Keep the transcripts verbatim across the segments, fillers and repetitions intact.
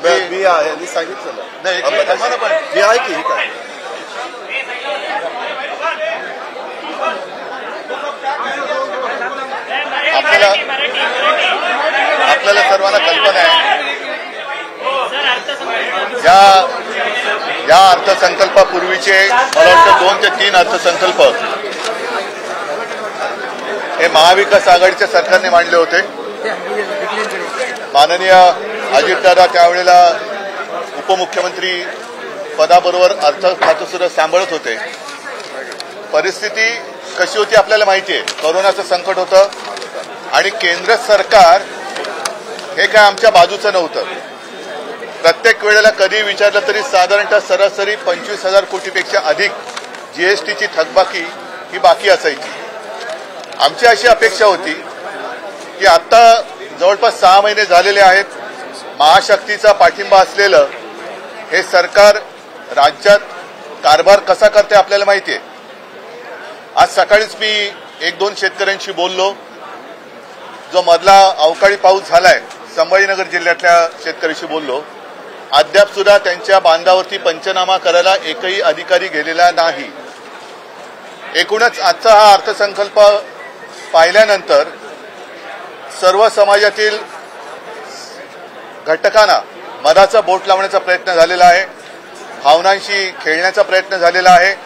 मी आहे सांगितलं नाही पण मी आहे की काय आपल्याला आपल्याला सर्वांना कल्पना आहे या या अर्थसंकल्पापूर्वीचे मला वाटतं दोन ते तीन अर्थसंकल्प हे महाविकास आघाडीच्या सरकारने मांडले होते. माननीय अजितदादा त्यावेळेला उपमुख्यमंत्री पदाबरोबर अर्थ खातं सुद्धा सांभाळत होते. परिस्थिती कशी होती आपल्याला माहिती आहे. कोरोनाचं संकट होतं आणि केंद्र सरकार हे काय आमच्या बाजूचं नव्हतं. प्रत्येक वेळेला कधी विचारलं तरी साधारणतः सरासरी पंचवीस हजार कोटीपेक्षा अधिक जीएसटीची थकबाकी ही बाकी असायची. आमची अशी अपेक्षा होती की आता जवळपास सहा महिने झालेले आहेत. महाशक्तीचा पाठिंबा असलेलं हे सरकार राज्यात कारभार कसा करते आपल्याला माहिती आहे. आज सकाळीच मी एक दोन शेतकऱ्यांशी बोललो. जो मधला अवकाळी पाऊस झालाय संभाजीनगर जिल्ह्यातल्या शेतकऱ्यांशी बोललो. अद्याप सुद्धा त्यांच्या बांधावरती पंचनामा करायला एकही अधिकारी गेलेला नाही. एकूणच आजचा हा अर्थसंकल्प पाहिल्यानंतर सर्व समाजातील घटकांना मधाचा बोट लावण्याचा प्रयत्न झालेला आहे. भावनांशी खेळण्याचा प्रयत्न झालेला आहे.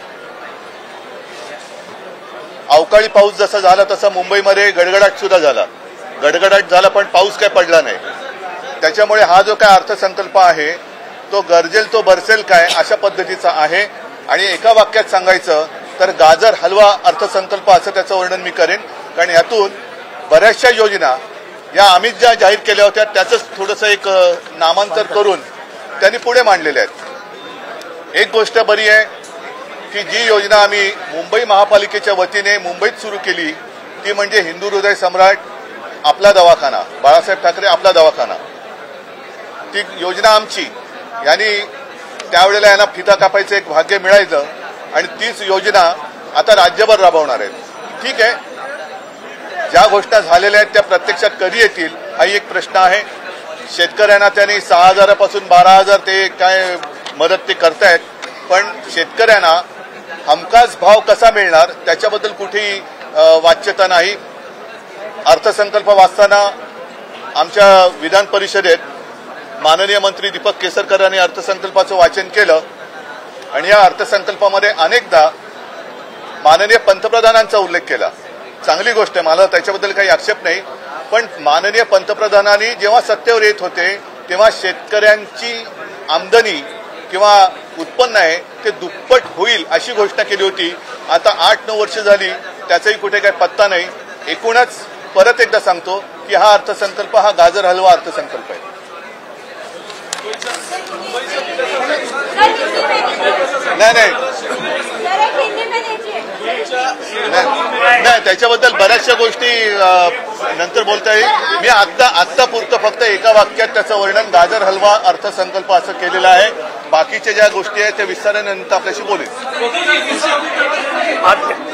अवकाळी पाऊस जसा झाला तसा मुंबईमध्ये गडगडाट सुद्धा झाला. गडगडाट झाला पण पाऊस काय पडला नाही. त्याच्यामुळे हा जो काय अर्थसंकल्प आहे तो गरजेल तो बरसेल काय अशा पद्धतीचा आहे. आणि एका वाक्यात सांगायचं तर गाजर हलवा अर्थसंकल्प असं त्याचं वर्णन मी करेन. कारण यातून बऱ्याचशा योजना या आम्ही ज्या जाहीर केल्या होत्या त्याचंच थोडंसं एक नामांतर करून त्यांनी पुढे मांडलेल्या आहेत. एक गोष्ट बरी आहे की जी योजना आम्ही मुंबई महापालिकेच्या वतीने मुंबईत सुरू केली ती म्हणजे हिंदू हृदय सम्राट आपला दवाखाना, बाळासाहेब ठाकरे आपला दवाखाना. ती योजना आमची यांनी त्यावेळेला यांना फिता कापायचं एक भाग्य मिळायचं आणि तीच योजना आता राज्यभर राबवणार आहेत. ठीक आहे, ज्या घोषणा झालेल्या आहेत त्या प्रत्यक्षात कधी येतील हाही एक प्रश्न आहे. शेतकऱ्यांना त्यांनी सहा हजारापासून बारा हजार ते काय मदत ते करतायत पण शेतकऱ्यांना हमखास भाव कसा मिळणार त्याच्याबद्दल कुठेही वाच्यता नाही. अर्थसंकल्प वाचताना आमच्या विधान परिषदेत माननीय मंत्री दीपक केसरकर यांनी अर्थसंकल्पाचं वाचन केलं आणि या अर्थसंकल्पामध्ये अनेकदा माननीय पंतप्रधानांचा उल्लेख केला. चांगली गोष्ट आहे, मला त्याच्याबद्दल काही आक्षेप नाही. पण माननीय पंतप्रधानांनी जेव्हा सत्तेवर येत होते तेव्हा शेतकऱ्यांची आमदनी किंवा उत्पन्न आहे ते दुप्पट होईल अशी घोषणा केली होती. आता आठ नऊ वर्ष झाली त्याचाही कुठे काही पत्ता नाही. एकूणच परत एकदा सांगतो की हा अर्थसंकल्प हा गाजर हलवा अर्थसंकल्प आहे. नाही नाही नाही त्याच्याबद्दल बऱ्याचशा गोष्टी नंतर बोलता येईल. मी आत्ता आत्ता पुरतं फक्त एका वाक्यात त्याचं वर्णन गाजर हलवा अर्थसंकल्प असं केलेलं आहे. बाकीच्या ज्या गोष्टी आहेत त्या विस्तारानंतर आपल्याशी बोलेल.